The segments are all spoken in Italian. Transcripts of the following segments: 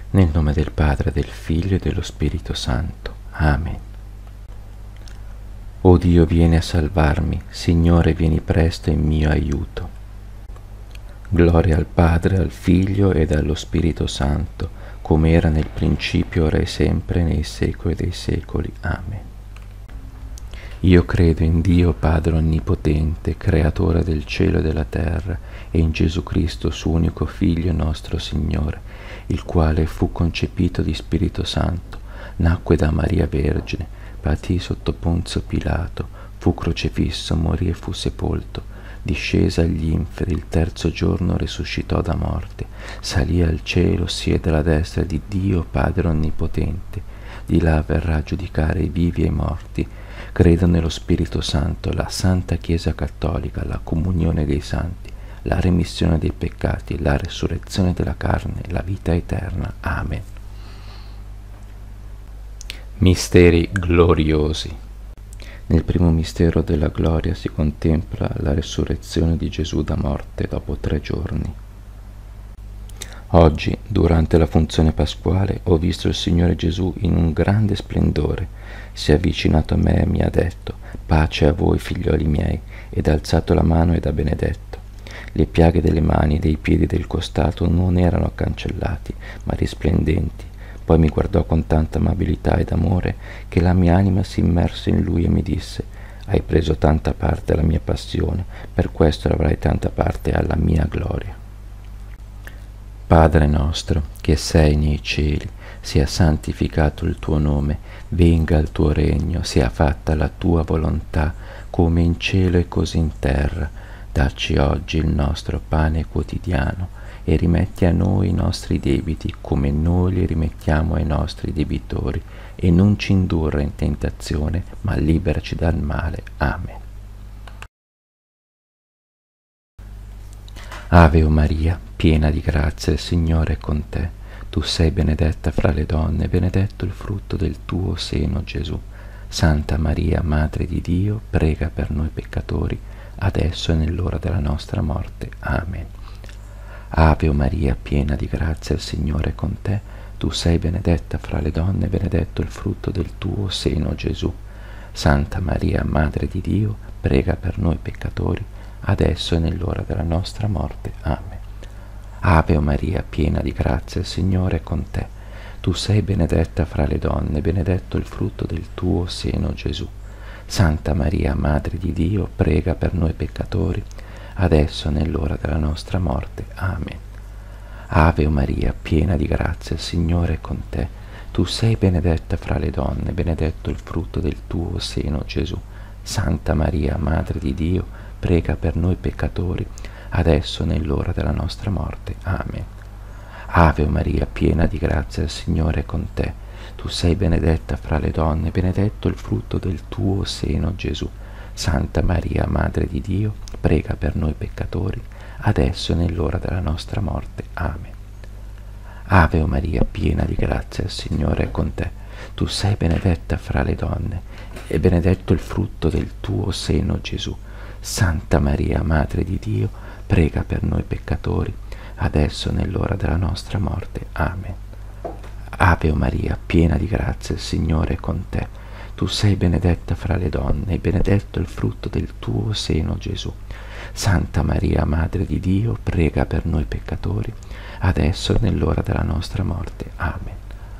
Nel nome del Padre, del Figlio e dello Spirito Santo. Amen. O Dio, vieni a salvarmi, Signore, vieni presto in mio aiuto. Gloria al Padre, al Figlio ed allo Spirito Santo, come era nel principio, ora e sempre, nei secoli dei secoli. Amen. Io credo in Dio Padre Onnipotente, Creatore del cielo e della terra, e in Gesù Cristo, suo unico Figlio, nostro Signore, il quale fu concepito di Spirito Santo, nacque da Maria Vergine, patì sotto Ponzio Pilato, fu crocifisso, morì e fu sepolto, discese agli inferi, il terzo giorno risuscitò da morte, salì al cielo, siede alla destra di Dio Padre Onnipotente, di là verrà a giudicare i vivi e i morti. Credo nello Spirito Santo, la Santa Chiesa Cattolica, la comunione dei santi, la remissione dei peccati, la resurrezione della carne, la vita eterna. Amen. Misteri gloriosi. Nel primo mistero della gloria si contempla la resurrezione di Gesù da morte dopo 3 giorni. Oggi, durante la funzione pasquale, ho visto il Signore Gesù in un grande splendore. Si è avvicinato a me e mi ha detto: pace a voi, figlioli miei, ed ha alzato la mano ed ha benedetto. Le piaghe delle mani, dei piedi e del costato non erano cancellati, ma risplendenti. Poi mi guardò con tanta amabilità ed amore che la mia anima si immerse in lui e mi disse: hai preso tanta parte alla mia passione, per questo avrai tanta parte alla mia gloria. Padre nostro, che sei nei cieli, sia santificato il tuo nome, venga il tuo regno, sia fatta la tua volontà, come in cielo e così in terra. Dacci oggi il nostro pane quotidiano e rimetti a noi i nostri debiti, come noi li rimettiamo ai nostri debitori, e non ci indurre in tentazione, ma liberaci dal male. Amen. Ave o Maria, piena di grazia, il Signore è con te. Tu sei benedetta fra le donne, benedetto il frutto del tuo seno, Gesù. Santa Maria, Madre di Dio, prega per noi peccatori, adesso e nell'ora della nostra morte. Amen. Ave o Maria, piena di grazia, il Signore è con te. Tu sei benedetta fra le donne, benedetto il frutto del tuo seno, Gesù. Santa Maria, Madre di Dio, prega per noi peccatori, adesso e nell'ora della nostra morte. Amen. Ave o Maria, piena di grazia, il Signore è con te. Tu sei benedetta fra le donne, benedetto il frutto del tuo seno, Gesù. Santa Maria, Madre di Dio, prega per noi peccatori, adesso e nell'ora della nostra morte. Amen. Ave o Maria, piena di grazia, il Signore è con te. Tu sei benedetta fra le donne, benedetto il frutto del tuo seno, Gesù. Santa Maria, Madre di Dio, prega per noi peccatori, adesso e nell'ora della nostra morte. Amen. Ave o Maria, piena di grazia, il Signore è con te. Tu sei benedetta fra le donne, benedetto il frutto del tuo seno, Gesù. Santa Maria, Madre di Dio, prega per noi peccatori, adesso e nell'ora della nostra morte. Amen. Ave o Maria, piena di grazia, il Signore è con te. Tu sei benedetta fra le donne, e benedetto il frutto del tuo seno, Gesù. Santa Maria, Madre di Dio, prega per noi peccatori, adesso e nell'ora della nostra morte. Amen. Ave o Maria, piena di grazia, il Signore è con te. Tu sei benedetta fra le donne, e benedetto il frutto del tuo seno, Gesù. Santa Maria, Madre di Dio, prega per noi peccatori, adesso e nell'ora della nostra morte. Amen.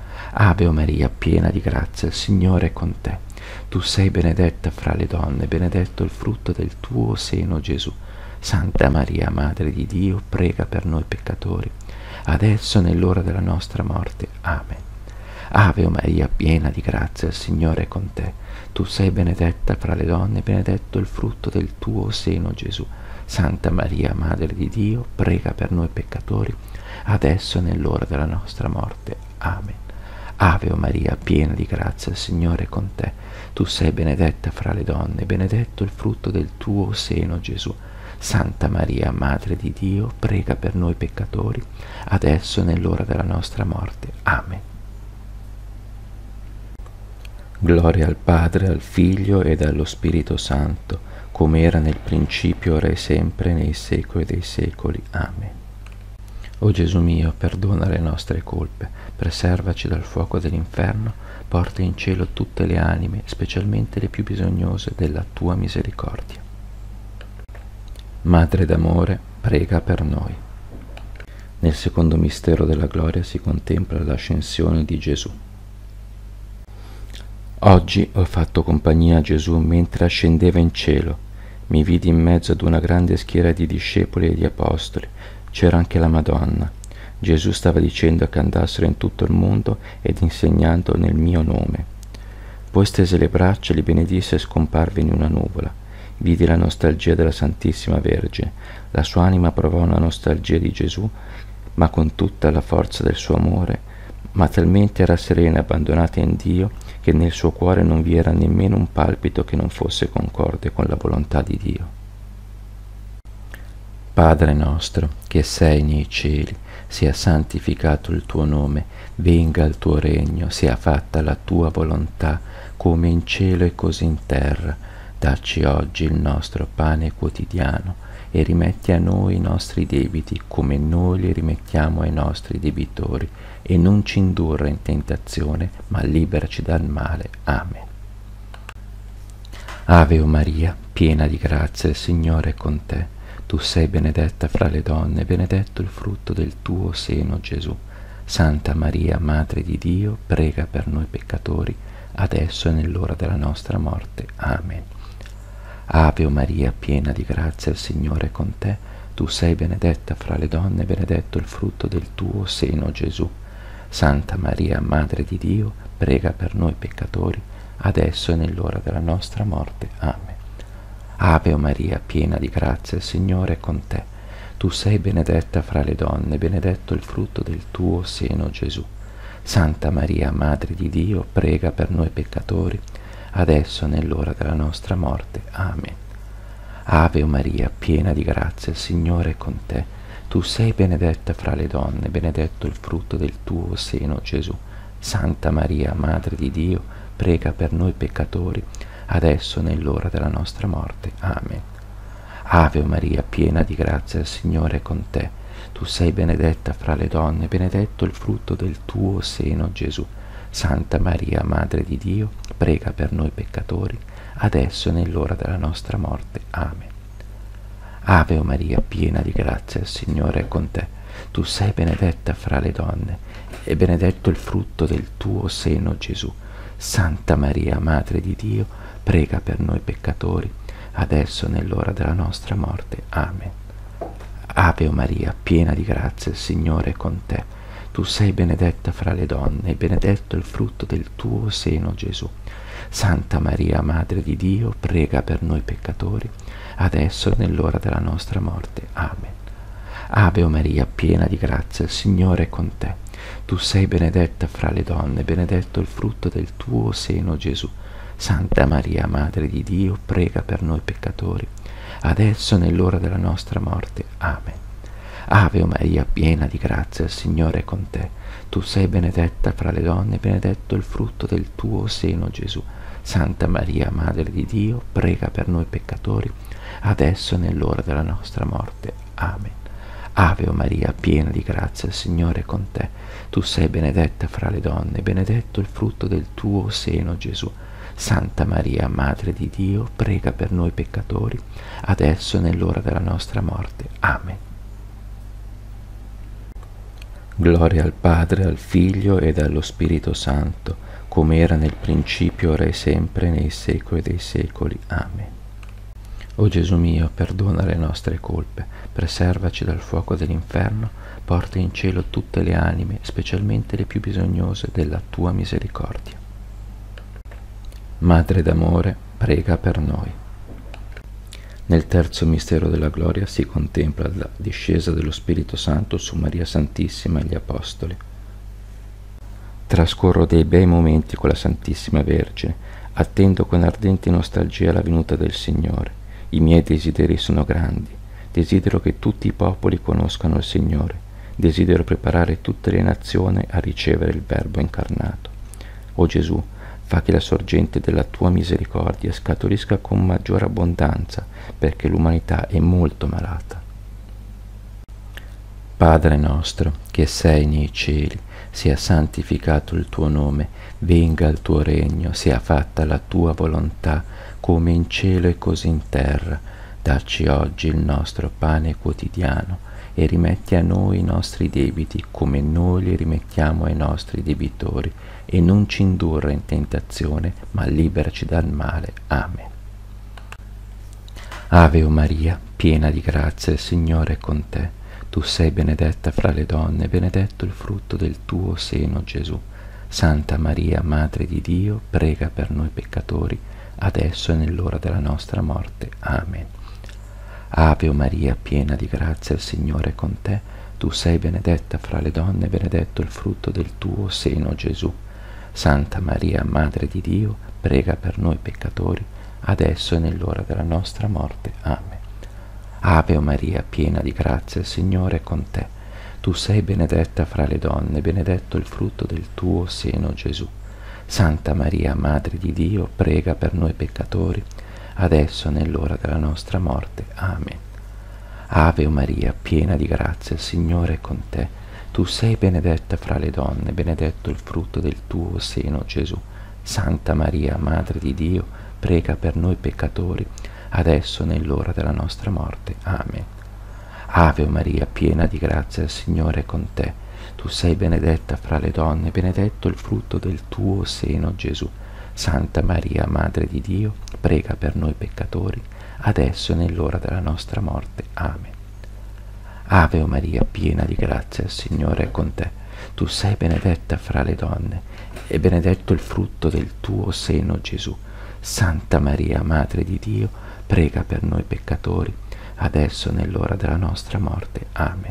Ave o Maria, piena di grazia, il Signore è con te. Tu sei benedetta fra le donne, benedetto il frutto del tuo seno, Gesù. Santa Maria, Madre di Dio, prega per noi peccatori, adesso e nell'ora della nostra morte. Amen. Ave o Maria, piena di grazia, il Signore è con te. Tu sei benedetta fra le donne, benedetto il frutto del tuo seno, Gesù. Santa Maria, Madre di Dio, prega per noi peccatori, adesso e nell'ora della nostra morte. Amen. Ave o Maria, piena di grazia, il Signore è con te. Tu sei benedetta fra le donne, benedetto il frutto del tuo seno, Gesù. Santa Maria, Madre di Dio, prega per noi peccatori, adesso e nell'ora della nostra morte. Amen. Gloria al Padre, al Figlio ed allo Spirito Santo, come era nel principio, ora e sempre, nei secoli dei secoli. Amen. O Gesù mio, perdona le nostre colpe, preservaci dal fuoco dell'inferno, porta in cielo tutte le anime, specialmente le più bisognose della tua misericordia. Madre d'amore, prega per noi. Nel secondo mistero della gloria si contempla l'ascensione di Gesù. Oggi ho fatto compagnia a Gesù mentre ascendeva in cielo. Mi vidi in mezzo ad una grande schiera di discepoli e di apostoli. C'era anche la Madonna. Gesù stava dicendo che andassero in tutto il mondo ed insegnando nel mio nome. Poi stese le braccia, li benedisse e scomparve in una nuvola. Vidi la nostalgia della Santissima Vergine. La sua anima provò una nostalgia di Gesù, ma con tutta la forza del suo amore, ma talmente era serena e abbandonata in Dio che nel suo cuore non vi era nemmeno un palpito che non fosse concorde con la volontà di Dio. Padre nostro, che sei nei cieli, sia santificato il tuo nome, venga il tuo regno, sia fatta la tua volontà, come in cielo e così in terra. Dacci oggi il nostro pane quotidiano e rimetti a noi i nostri debiti, come noi li rimettiamo ai nostri debitori, e non ci indurre in tentazione, ma liberaci dal male. Amen. Ave o Maria, piena di grazia, il Signore è con te. Tu sei benedetta fra le donne, benedetto il frutto del tuo seno, Gesù. Santa Maria, Madre di Dio, prega per noi peccatori, adesso e nell'ora della nostra morte. Amen. Ave o Maria, piena di grazia, il Signore è con te. Tu sei benedetta fra le donne, benedetto il frutto del tuo seno, Gesù. Santa Maria, Madre di Dio, prega per noi peccatori, adesso e nell'ora della nostra morte. Amen. Ave o Maria, piena di grazia, il Signore è con te. Tu sei benedetta fra le donne, benedetto il frutto del tuo seno, Gesù. Santa Maria, Madre di Dio, prega per noi peccatori, adesso e nell'ora della nostra morte. Amen. Ave o Maria, piena di grazia, il Signore è con te. Tu sei benedetta fra le donne, benedetto il frutto del tuo seno, Gesù. Santa Maria, Madre di Dio, prega per noi peccatori, adesso e nell'ora della nostra morte. Amen. Ave o Maria, piena di grazia, il Signore è con te. Tu sei benedetta fra le donne, benedetto il frutto del tuo seno, Gesù. Santa Maria, Madre di Dio, prega per noi peccatori, adesso e nell'ora della nostra morte. Amen. Ave o Maria, piena di grazia, il Signore è con te. Tu sei benedetta fra le donne, e benedetto il frutto del tuo seno, Gesù. Santa Maria, Madre di Dio, prega per noi peccatori, adesso e nell'ora della nostra morte. Amen. Ave o Maria, piena di grazia, il Signore è con te. Tu sei benedetta fra le donne, e benedetto il frutto del tuo seno, Gesù. Santa Maria, Madre di Dio, prega per noi peccatori, adesso e nell'ora della nostra morte. Amen. Ave o Maria, piena di grazia, il Signore è con te. Tu sei benedetta fra le donne, benedetto il frutto del tuo seno, Gesù. Santa Maria, Madre di Dio, prega per noi peccatori, adesso e nell'ora della nostra morte. Amen. Ave o Maria, piena di grazia, il Signore è con te. Tu sei benedetta fra le donne, benedetto il frutto del tuo seno, Gesù. Santa Maria, Madre di Dio, prega per noi peccatori, adesso e nell'ora della nostra morte. Amen. Ave o Maria, piena di grazia, il Signore è con te. Tu sei benedetta fra le donne, benedetto il frutto del tuo seno, Gesù. Santa Maria, Madre di Dio, prega per noi peccatori, adesso e nell'ora della nostra morte. Amen. Gloria al Padre, al Figlio ed allo Spirito Santo, come era nel principio, ora e sempre, nei secoli dei secoli. Amen. O Gesù mio, perdona le nostre colpe, preservaci dal fuoco dell'inferno, porta in cielo tutte le anime, specialmente le più bisognose della tua misericordia. Madre d'amore, prega per noi. Nel terzo mistero della gloria si contempla la discesa dello Spirito Santo su Maria Santissima e gli Apostoli. Trascorro dei bei momenti con la Santissima Vergine, attendo con ardente nostalgia la venuta del Signore. I miei desideri sono grandi, desidero che tutti i popoli conoscano il Signore, desidero preparare tutte le nazioni a ricevere il Verbo incarnato. O Gesù, fa che la sorgente della tua misericordia scaturisca con maggiore abbondanza, perché l'umanità è molto malata. Padre nostro, che sei nei cieli, sia santificato il tuo nome, venga il tuo regno, sia fatta la tua volontà, come in cielo e così in terra. Dacci oggi il nostro pane quotidiano e rimetti a noi i nostri debiti, come noi li rimettiamo ai nostri debitori, e non ci indurre in tentazione, ma liberaci dal male. Amen. Ave Maria, piena di grazia, il Signore è con te. Tu sei benedetta fra le donne, benedetto il frutto del tuo seno, Gesù. Santa Maria, Madre di Dio, prega per noi peccatori, adesso e nell'ora della nostra morte. Amen. Ave Maria, piena di grazia, il Signore è con te. Tu sei benedetta fra le donne, benedetto il frutto del tuo seno, Gesù. Santa Maria, Madre di Dio, prega per noi peccatori, adesso e nell'ora della nostra morte. Amen. Ave Maria, piena di grazia, il Signore è con te. Tu sei benedetta fra le donne, benedetto il frutto del tuo seno, Gesù. Santa Maria, Madre di Dio, prega per noi peccatori, adesso e nell'ora della nostra morte. Amen. Ave Maria, piena di grazia, il Signore è con te. Tu sei benedetta fra le donne, benedetto il frutto del tuo seno, Gesù. Santa Maria, Madre di Dio, prega per noi peccatori, adesso e nell'ora della nostra morte. Amen. Ave Maria, piena di grazia, il Signore è con te. Tu sei benedetta fra le donne, benedetto il frutto del tuo seno, Gesù. Santa Maria, Madre di Dio, prega per noi peccatori, adesso e nell'ora della nostra morte. Amen. Ave Maria, piena di grazia, il Signore è con te. Tu sei benedetta fra le donne, e benedetto il frutto del tuo seno, Gesù. Santa Maria, Madre di Dio, prega per noi peccatori, adesso e nell'ora della nostra morte. Amen.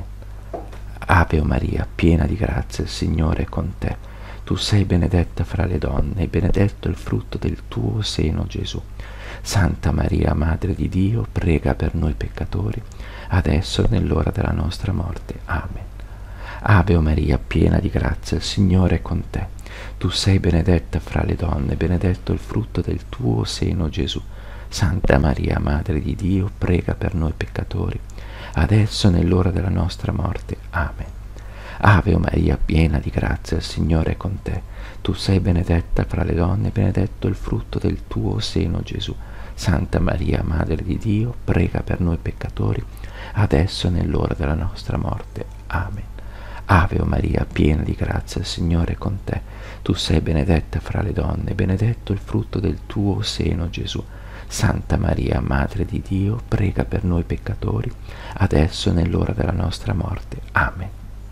Ave Maria, piena di grazia, il Signore è con te. Tu sei benedetta fra le donne, e benedetto il frutto del tuo seno, Gesù. Santa Maria, Madre di Dio, prega per noi peccatori, adesso e nell'ora della nostra morte. Amen. Ave Maria, piena di grazia, il Signore è con te. Tu sei benedetta fra le donne, benedetto il frutto del tuo seno, Gesù. Santa Maria, Madre di Dio, prega per noi peccatori, adesso e nell'ora della nostra morte. Amen. Ave Maria, piena di grazia, il Signore è con te. Tu sei benedetta fra le donne, benedetto il frutto del tuo seno, Gesù. Santa Maria, Madre di Dio, prega per noi peccatori, adesso e nell'ora della nostra morte. Amen. Ave Maria, piena di grazia, il Signore è con te. Tu sei benedetta fra le donne, benedetto il frutto del tuo seno, Gesù. Santa Maria, Madre di Dio, prega per noi peccatori, adesso e nell'ora della nostra morte. Amen.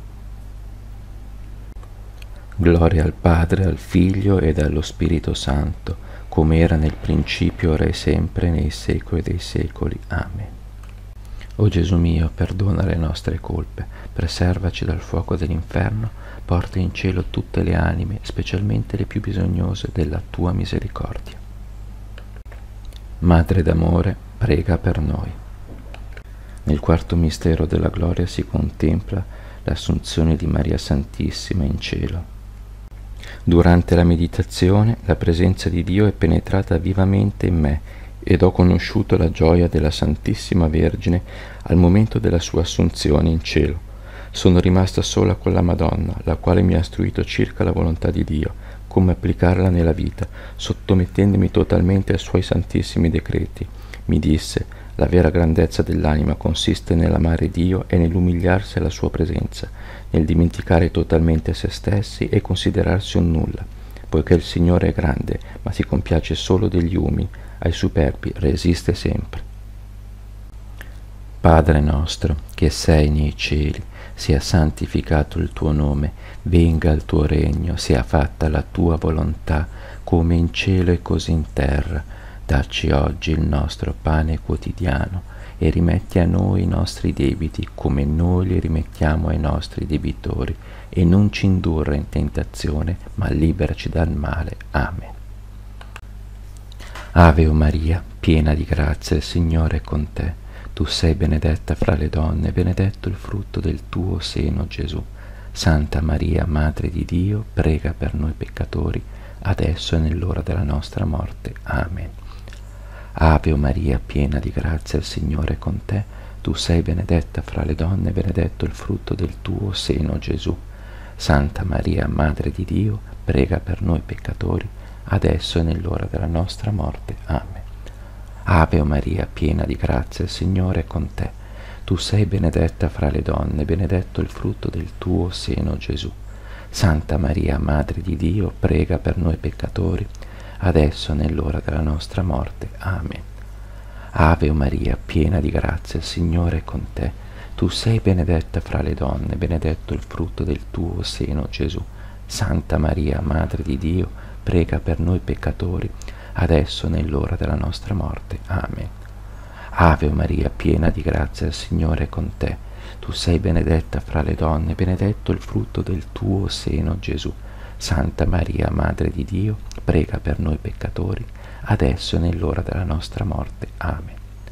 Gloria al Padre, al Figlio ed allo Spirito Santo, come era nel principio, ora e sempre, nei secoli dei secoli. Amen. O Gesù mio, perdona le nostre colpe, preservaci dal fuoco dell'inferno, porta in cielo tutte le anime, specialmente le più bisognose della tua misericordia. Madre d'amore, prega per noi. Nel quarto mistero della gloria si contempla l'assunzione di Maria Santissima in cielo. Durante la meditazione la presenza di Dio è penetrata vivamente in me ed ho conosciuto la gioia della Santissima Vergine al momento della sua assunzione in cielo. Sono rimasta sola con la Madonna, la quale mi ha istruito circa la volontà di Dio, come applicarla nella vita, sottomettendomi totalmente ai suoi santissimi decreti. Mi disse: la vera grandezza dell'anima consiste nell'amare Dio e nell'umiliarsi alla sua presenza, nel dimenticare totalmente se stessi e considerarsi un nulla, poiché il Signore è grande, ma si compiace solo degli umili, ai superbi resiste sempre. Padre nostro, che sei nei cieli, sia santificato il tuo nome, venga il tuo regno, sia fatta la tua volontà, come in cielo e così in terra. Dacci oggi il nostro pane quotidiano e rimetti a noi i nostri debiti, come noi li rimettiamo ai nostri debitori, e non ci indurre in tentazione, ma liberaci dal male. Amen. Ave Maria, piena di grazia, il Signore è con te. Tu sei benedetta fra le donne, benedetto il frutto del tuo seno, Gesù. Santa Maria, Madre di Dio, prega per noi peccatori, adesso e nell'ora della nostra morte. Amen. Ave Maria, piena di grazia, il Signore è con te. Tu sei benedetta fra le donne, benedetto il frutto del tuo seno, Gesù. Santa Maria, Madre di Dio, prega per noi peccatori, adesso e nell'ora della nostra morte. Amen. Ave Maria, piena di grazia, il Signore è con te. Tu sei benedetta fra le donne, benedetto il frutto del tuo seno, Gesù. Santa Maria, Madre di Dio, prega per noi peccatori, adesso e nell'ora della nostra morte. Amen. Ave Maria, piena di grazia, il Signore è con te. Tu sei benedetta fra le donne, benedetto il frutto del tuo seno, Gesù. Santa Maria, Madre di Dio, prega per noi peccatori, adesso e nell'ora della nostra morte. Amen. Ave Maria, piena di grazia, il Signore è con te. Tu sei benedetta fra le donne, benedetto il frutto del tuo seno, Gesù. Santa Maria, Madre di Dio, prega per noi peccatori, adesso e nell'ora della nostra morte. Amen.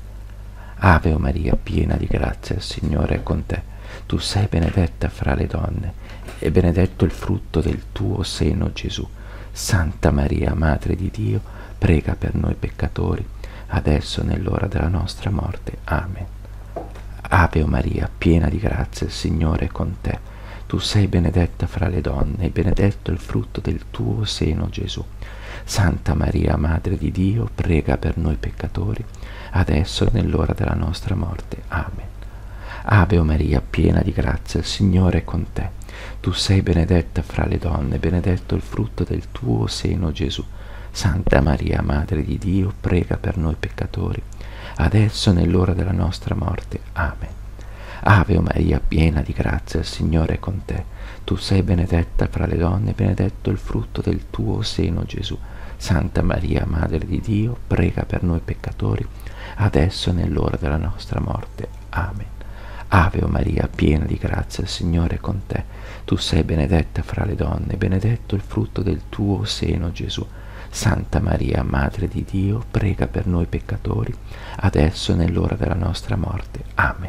Ave Maria, piena di grazia, il Signore è con te. Tu sei benedetta fra le donne, e benedetto il frutto del tuo seno, Gesù. Santa Maria, Madre di Dio, prega per noi peccatori, adesso e nell'ora della nostra morte. Amen. Ave Maria, piena di grazia, il Signore è con te. Tu sei benedetta fra le donne, e benedetto il frutto del tuo seno, Gesù. Santa Maria, Madre di Dio, prega per noi peccatori, adesso e nell'ora della nostra morte. Amen. Ave Maria, piena di grazia, il Signore è con te. Tu sei benedetta fra le donne, benedetto il frutto del tuo seno, Gesù. Santa Maria, Madre di Dio, prega per noi peccatori, adesso e nell'ora della nostra morte. Amen. Ave Maria, piena di grazia, il Signore è con te. Tu sei benedetta fra le donne, benedetto il frutto del tuo seno, Gesù. Santa Maria, Madre di Dio, prega per noi peccatori, adesso e nell'ora della nostra morte. Amen. Ave Maria, piena di grazia, il Signore è con te. Tu sei benedetta fra le donne, benedetto il frutto del tuo seno, Gesù. Santa Maria, Madre di Dio, prega per noi peccatori, adesso e nell'ora della nostra morte. Amen.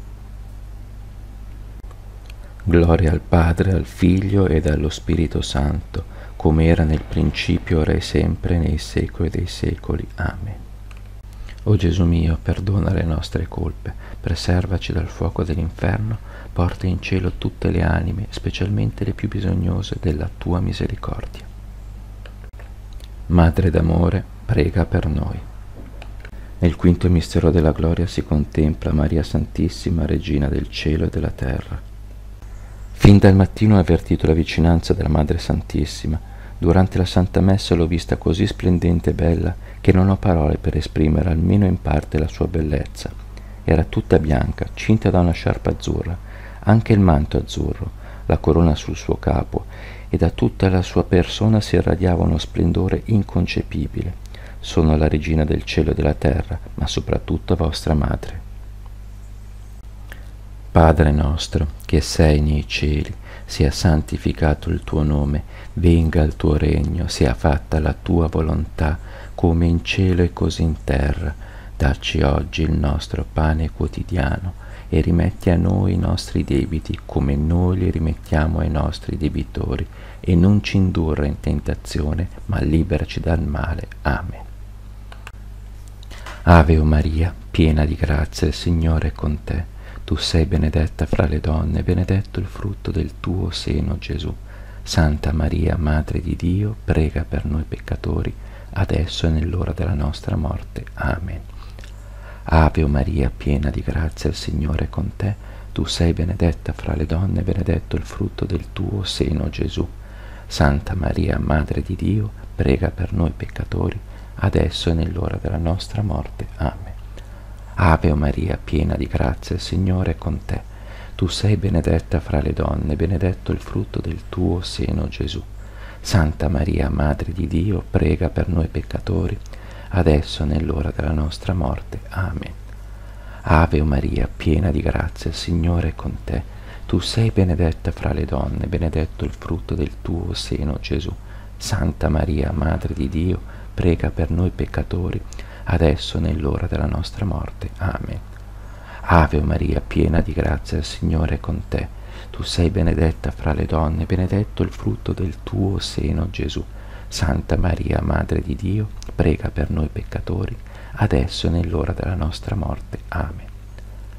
Gloria al Padre, al Figlio ed allo Spirito Santo, come era nel principio, ora e sempre, nei secoli dei secoli. Amen. O Gesù mio, perdona le nostre colpe, preservaci dal fuoco dell'inferno, porta in cielo tutte le anime, specialmente le più bisognose della tua misericordia. Madre d'amore, prega per noi. Nel quinto mistero della gloria si contempla Maria Santissima, Regina del cielo e della terra. Fin dal mattino ho avvertito la vicinanza della Madre Santissima. Durante la Santa Messa l'ho vista così splendente e bella che non ho parole per esprimere almeno in parte la sua bellezza. Era tutta bianca, cinta da una sciarpa azzurra, anche il manto azzurro, la corona sul suo capo, e da tutta la sua persona si irradiava uno splendore inconcepibile. Sono la Regina del cielo e della terra, ma soprattutto vostra Madre. Padre nostro, che sei nei cieli, sia santificato il tuo nome, venga il tuo regno, sia fatta la tua volontà, come in cielo e così in terra. Dacci oggi il nostro pane quotidiano, e rimetti a noi i nostri debiti, come noi li rimettiamo ai nostri debitori, e non ci indurre in tentazione, ma liberaci dal male. Amen. Ave Maria, piena di grazia, il Signore è con te. Tu sei benedetta fra le donne, benedetto il frutto del tuo seno, Gesù. Santa Maria, Madre di Dio, prega per noi peccatori, adesso e nell'ora della nostra morte. Amen. Ave Maria, piena di grazia, il Signore è con te. Tu sei benedetta fra le donne, benedetto il frutto del tuo seno, Gesù. Santa Maria, Madre di Dio, prega per noi peccatori, adesso e nell'ora della nostra morte. Amen. Ave Maria, piena di grazia, il Signore è con te. Tu sei benedetta fra le donne, benedetto il frutto del tuo seno, Gesù. Santa Maria, Madre di Dio, prega per noi peccatori, adesso e nell'ora della nostra morte. Amen. Ave Maria, piena di grazia, il Signore è con te. Tu sei benedetta fra le donne, benedetto il frutto del tuo seno, Gesù. Santa Maria, Madre di Dio, prega per noi peccatori, adesso e nell'ora della nostra morte. Amen. Ave Maria, piena di grazia, il Signore è con te. Tu sei benedetta fra le donne, benedetto il frutto del tuo seno, Gesù. Santa Maria, Madre di Dio, prega per noi peccatori, adesso e nell'ora della nostra morte. Amen.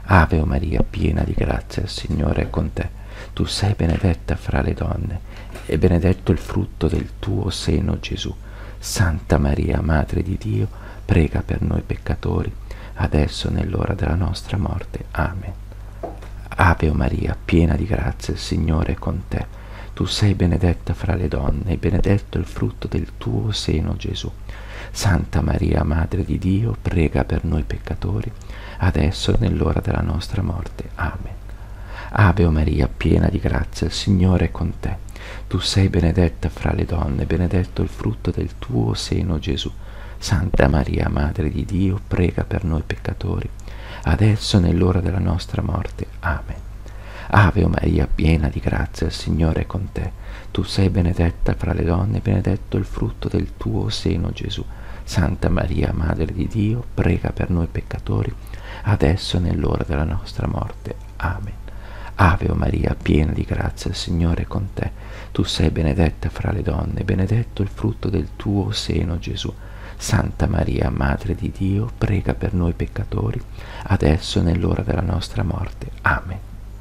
Ave Maria, piena di grazia, il Signore è con te. Tu sei benedetta fra le donne, e benedetto il frutto del tuo seno, Gesù. Santa Maria, Madre di Dio, prega per noi peccatori, adesso e nell'ora della nostra morte. Amen. Ave Maria, piena di grazia, il Signore è con te. Tu sei benedetta fra le donne, e benedetto il frutto del tuo seno, Gesù. Santa Maria, Madre di Dio, prega per noi peccatori, adesso e nell'ora della nostra morte. Amen. Ave Maria, piena di grazia, il Signore è con te. Tu sei benedetta fra le donne, benedetto il frutto del tuo seno, Gesù. Santa Maria, Madre di Dio, prega per noi peccatori, adesso e nell'ora della nostra morte. Amen. Ave Maria, piena di grazia, il Signore è con te. Tu sei benedetta fra le donne, benedetto il frutto del tuo seno, Gesù. Santa Maria, Madre di Dio, prega per noi peccatori, adesso e nell'ora della nostra morte. Amen. Ave Maria, piena di grazia, il Signore è con te. Tu sei benedetta fra le donne, benedetto il frutto del tuo seno, Gesù. Santa Maria, Madre di Dio, prega per noi peccatori, adesso e nell'ora della nostra morte. Amen.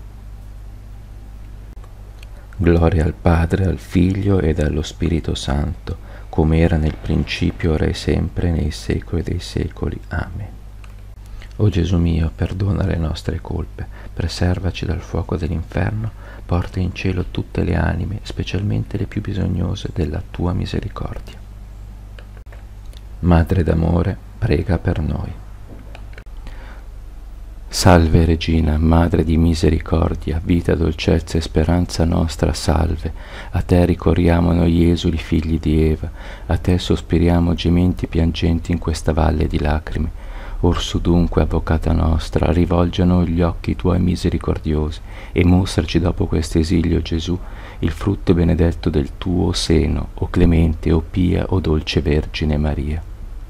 Gloria al Padre, al Figlio ed allo Spirito Santo, come era nel principio, ora e sempre, nei secoli dei secoli. Amen. O Gesù mio, perdona le nostre colpe, preservaci dal fuoco dell'inferno, porta in cielo tutte le anime, specialmente le più bisognose della tua misericordia. Madre d'amore, prega per noi. Salve Regina, Madre di misericordia, vita, dolcezza e speranza nostra, salve. A te ricorriamo noi esuli figli di Eva, a te sospiriamo gementi piangenti in questa valle di lacrime. Orsu dunque, avvocata nostra, rivolgi a noi gli occhi tuoi misericordiosi e mostraci dopo questo esilio, Gesù, il frutto benedetto del tuo seno, o clemente, o pia, o dolce Vergine Maria.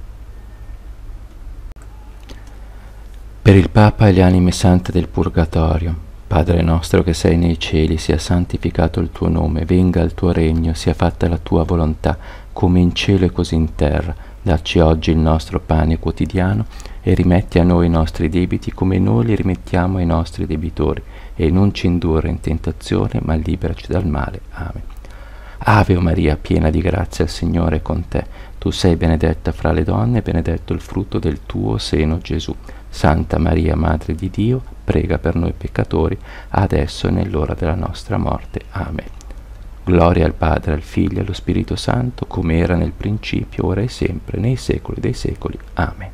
Per il Papa e le anime sante del Purgatorio, Padre nostro che sei nei cieli, sia santificato il tuo nome, venga il tuo regno, sia fatta la tua volontà, come in cielo e così in terra. Dacci oggi il nostro pane quotidiano e rimetti a noi i nostri debiti come noi li rimettiamo ai nostri debitori, e non ci indurre in tentazione, ma liberaci dal male. Amen. Ave Maria, piena di grazia, il Signore è con te. Tu sei benedetta fra le donne, e benedetto il frutto del tuo seno, Gesù. Santa Maria, Madre di Dio, prega per noi peccatori, adesso e nell'ora della nostra morte. Amen. Gloria al Padre, al Figlio e allo Spirito Santo, come era nel principio, ora e sempre, nei secoli dei secoli. Amen.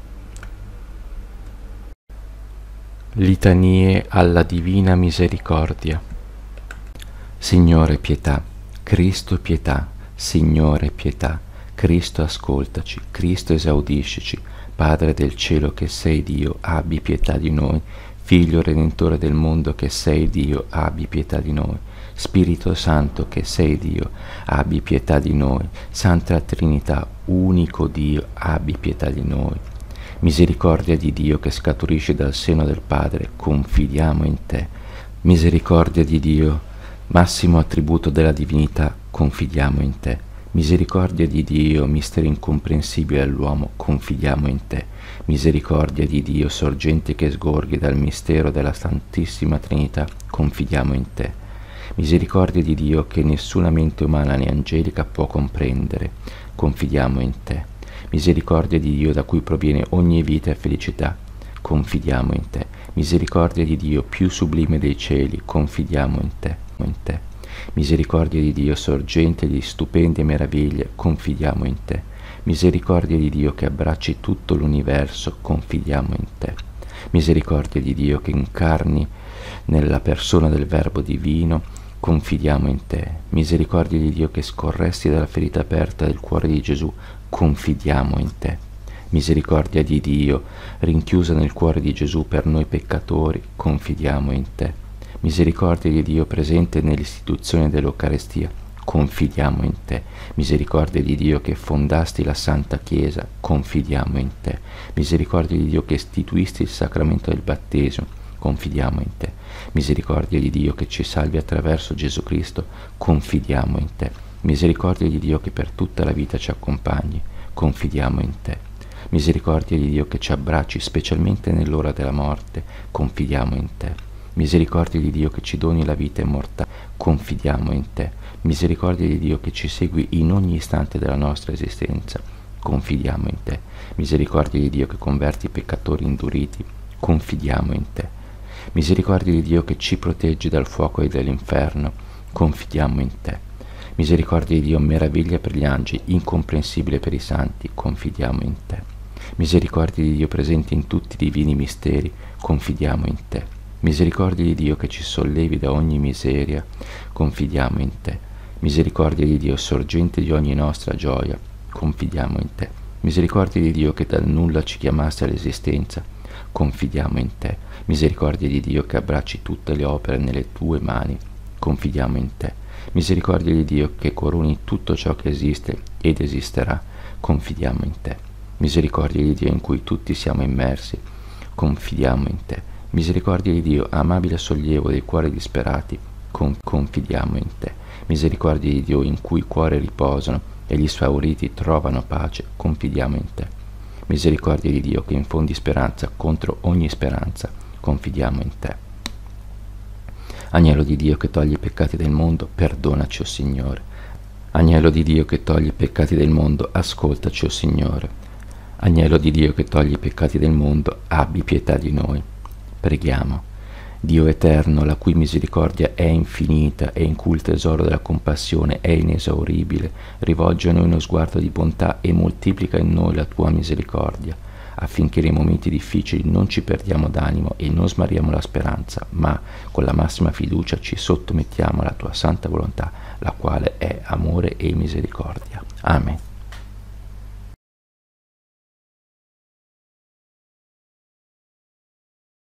Litanie alla Divina Misericordia. Signore, pietà. Cristo, pietà. Signore, pietà. Cristo, ascoltaci. Cristo, esaudiscici. Padre del cielo che sei Dio, abbi pietà di noi. Figlio Redentore del mondo che sei Dio, abbi pietà di noi. Spirito Santo che sei Dio, abbi pietà di noi. Santa Trinità, unico Dio, abbi pietà di noi. Misericordia di Dio che scaturisce dal seno del Padre, confidiamo in te. Misericordia di Dio, massimo attributo della divinità, confidiamo in te. Misericordia di Dio, mistero incomprensibile all'uomo, confidiamo in te. Misericordia di Dio, sorgente che sgorghi dal mistero della Santissima Trinità, confidiamo in te. Misericordia di Dio che nessuna mente umana né angelica può comprendere, confidiamo in te. Misericordia di Dio da cui proviene ogni vita e felicità, confidiamo in te. Misericordia di Dio più sublime dei cieli, confidiamo in te. Misericordia di Dio, sorgente di stupende meraviglie, confidiamo in te. Misericordia di Dio che abbracci tutto l'universo, confidiamo in te. Misericordia di Dio che incarni nella persona del Verbo divino, confidiamo in te. Misericordia di Dio che scorresti dalla ferita aperta del cuore di Gesù, confidiamo in te. Misericordia di Dio, rinchiusa nel cuore di Gesù per noi peccatori, confidiamo in te. Misericordia di Dio presente nell'istituzione dell'Eucarestia, confidiamo in te. Misericordia di Dio che fondasti la Santa Chiesa, confidiamo in te. Misericordia di Dio che istituisti il sacramento del battesimo, confidiamo in te. Misericordia di Dio che ci salvi attraverso Gesù Cristo, confidiamo in te. Misericordia di Dio che per tutta la vita ci accompagni, confidiamo in te. Misericordia di Dio che ci abbracci specialmente nell'ora della morte, confidiamo in te. Misericordia di Dio che ci doni la vita immortale, confidiamo in te. Misericordia di Dio che ci segui in ogni istante della nostra esistenza, confidiamo in te. Misericordia di Dio che converti i peccatori induriti, confidiamo in te. Misericordia di Dio che ci protegge dal fuoco e dall'inferno, confidiamo in te. Misericordia di Dio, meraviglia per gli angeli, incomprensibile per i santi, confidiamo in te. Misericordia di Dio presente in tutti i divini misteri, confidiamo in te. Misericordia di Dio che ci sollevi da ogni miseria, confidiamo in te. Misericordia di Dio, sorgente di ogni nostra gioia, confidiamo in te. Misericordia di Dio che dal nulla ci chiamaste all'esistenza, confidiamo in te. Misericordia di Dio che abbracci tutte le opere nelle tue mani, confidiamo in te. Misericordia di Dio che coroni tutto ciò che esiste ed esisterà, confidiamo in te. Misericordia di Dio in cui tutti siamo immersi, confidiamo in te. Misericordia di Dio, amabile sollievo dei cuori disperati, confidiamo in te. Misericordia di Dio in cui i cuori riposano e gli sfavoriti trovano pace, confidiamo in te. Misericordia di Dio che infondi speranza contro ogni speranza, confidiamo in te. Agnello di Dio che toglie i peccati del mondo, perdonaci, o Signore. Agnello di Dio che toglie i peccati del mondo, ascoltaci, o Signore. Agnello di Dio che toglie i peccati del mondo, abbi pietà di noi. Preghiamo. Dio eterno, la cui misericordia è infinita e in cui il tesoro della compassione è inesauribile, rivolge a noi uno sguardo di bontà e moltiplica in noi la tua misericordia, affinché nei momenti difficili non ci perdiamo d'animo e non smariamo la speranza, ma con la massima fiducia ci sottomettiamo alla tua santa volontà, la quale è amore e misericordia. Amen.